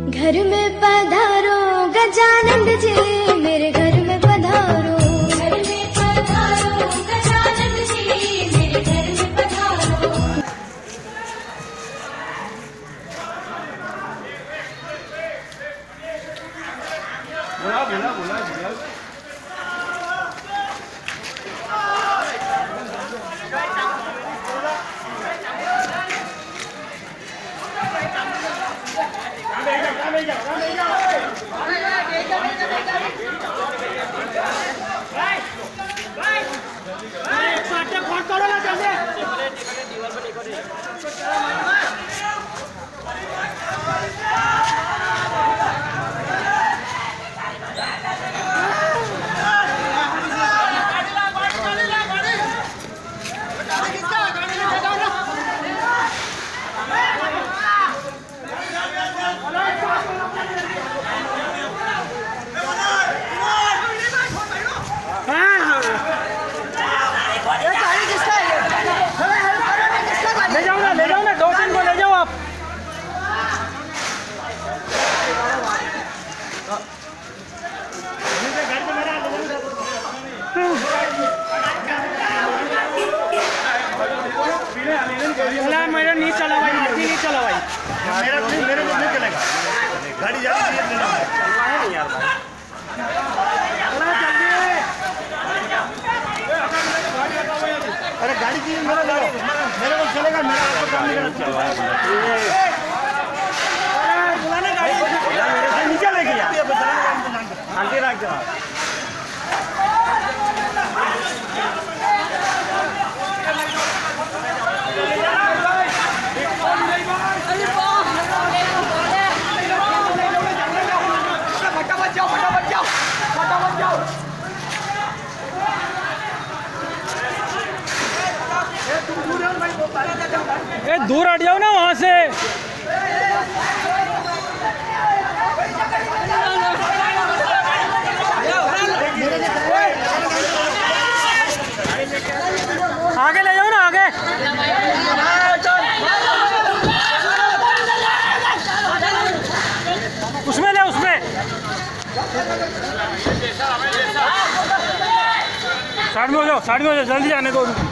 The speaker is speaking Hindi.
घर में पधारो गजानंद जी, मेरे घर में पधारो। घर में पधारो गजानंद जी, मेरे घर में पधारो। बोला ले जाओ ना, 2-3 को ले जाओ आप। मेरा नहीं चला भाई, नहीं चला भाई, मेरे को नहीं चलेगा, गाड़ी जा रही है नहीं यार भाई। अरे गाड़ी की मेरे को चलेगा, मेरा आपको काम नहीं करना। गाड़ी नीचे लेके जा, शांति रख जा। फटाफट जाओ, फटाफट जाओ, फटाफट जाओ। ए दूर हट जाओ ना वहां से। आगे ले जाओ ना, आगे। उसमें ले, उसमें साइड में हो जाओ, साइड में हो जाओ, जल्दी आने दो।